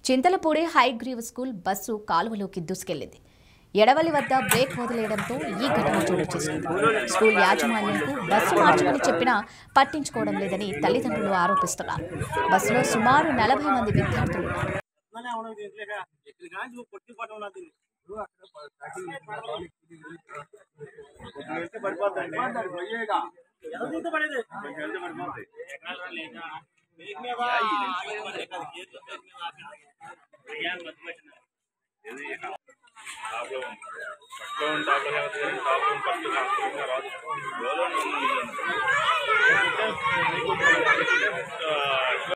Chintalapudi Hayagriv school bus కాలువలోకి దూసుకెళ్లింది. ఎడవలి వద్ద బ్రేక్ వదిలేయడంతో ఈ ఘటన చోటు చేసుకుంది. స్కూల్ యాజమాన్యంకు బస్సు మార్చమని చెప్పినా పట్టించుకోవడం లేదని తల్లిదండ్రులు ఆరోపిస్తున్నారు. బస్సులో సుమారు 40 మంది విద్యార్థులు ఉన్నారు.